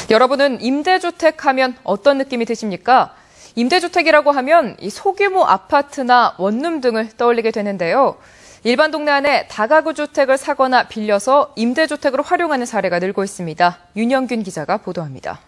여러분은 임대주택 하면 어떤 느낌이 드십니까? 임대주택이라고 하면 이 소규모 아파트나 원룸 등을 떠올리게 되는데요. 일반 동네 안에 다가구 주택을 사거나 빌려서 임대주택으로 활용하는 사례가 늘고 있습니다. 윤영균 기자가 보도합니다.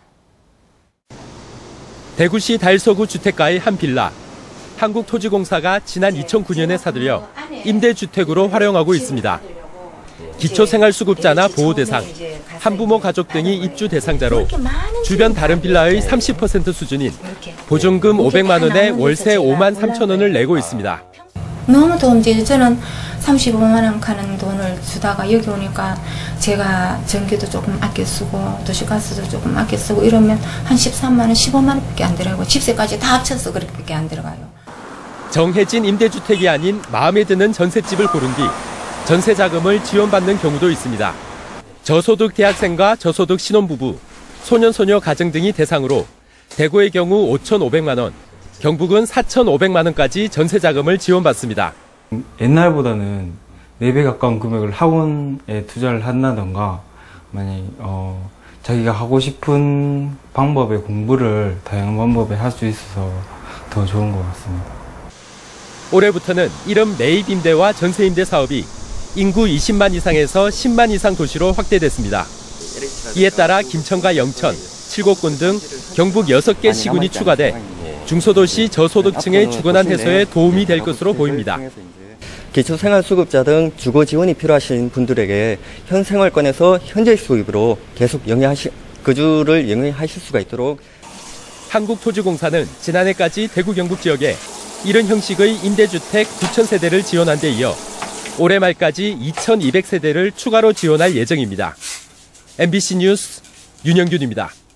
대구시 달서구 주택가의 한 빌라. 한국토지공사가 지난 2009년에 사들여 임대주택으로 활용하고 있습니다. 기초생활수급자나 보호대상, 한부모 가족 등이 입주 대상자로 주변 다른 빌라의 30% 수준인 보증금 500만 원에 월세 5만 3천 원을 내고 있습니다. 너무 더운지 저는 35만 원 가는 돈을 주다가 여기 오니까 제가 전기도 조금 아껴 쓰고 도시가스도 조금 아껴 쓰고 이러면 한 13만 원, 15만 원밖에 안 들어가고 집세까지 다 합쳐서 그렇게 안 들어가요. 정해진 임대주택이 아닌 마음에 드는 전셋집을 고른 뒤 전세 자금을 지원받는 경우도 있습니다. 저소득 대학생과 저소득 신혼부부, 소년소녀 가정 등이 대상으로 대구의 경우 5,500만 원, 경북은 4,500만 원까지 전세 자금을 지원받습니다. 옛날보다는 4배 가까운 금액을 학원에 투자를 한다던가 만약 자기가 하고 싶은 방법의 공부를 다양한 방법에 할 수 있어서 더 좋은 것 같습니다. 올해부터는 이름 매입 임대와 전세 임대 사업이 인구 20만 이상에서 10만 이상 도시로 확대됐습니다. 이에 따라 김천과 영천, 칠곡군 등 경북 6개 시군이 추가돼 중소도시 저소득층의 주거난 해소에 도움이 될 것으로 보입니다. 기초생활수급자 등 주거 지원이 필요하신 분들에게 현 생활권에서 현재 수입으로 계속 거주를 영위하실 수가 있도록 한국토지공사는 지난해까지 대구 경북 지역에 이런 형식의 임대주택 9,000세대를 지원한 데 이어 올해 말까지 2,200세대를 추가로 지원할 예정입니다. MBC 뉴스 윤영균입니다.